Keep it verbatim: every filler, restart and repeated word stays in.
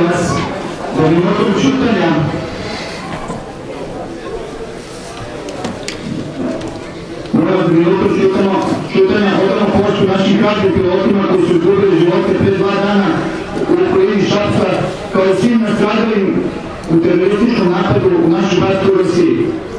vas da minutom čutanja molim vas da minutom čutanja odamo pomoću našim hrabrim pilotima koji su izgubili živote pre dva dana u okolini Šapca kao i svim nastradalim u terorističkom napadu u našu bastu u Rusiji.